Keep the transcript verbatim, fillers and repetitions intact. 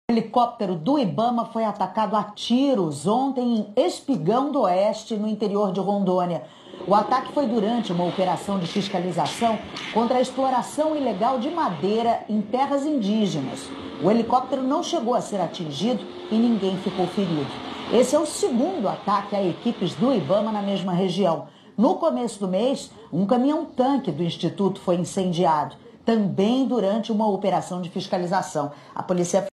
O helicóptero do Ibama foi atacado a tiros ontem em Espigão do Oeste, no interior de Rondônia. O ataque foi durante uma operação de fiscalização contra a exploração ilegal de madeira em terras indígenas. O helicóptero não chegou a ser atingido e ninguém ficou ferido. Esse é o segundo ataque a equipes do Ibama na mesma região. No começo do mês, um caminhão-tanque do Instituto foi incendiado, também durante uma operação de fiscalização. A polícia